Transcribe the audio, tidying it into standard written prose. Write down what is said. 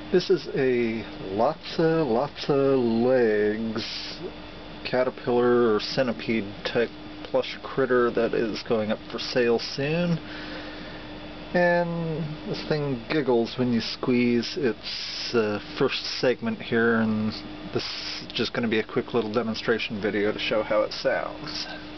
This is a Lotsa Lotsa Leggggs caterpillar or centipede type plush critter that is going up for sale soon. And this thing giggles when you squeeze its first segment here, and this is just going to be a quick little demonstration video to show how it sounds.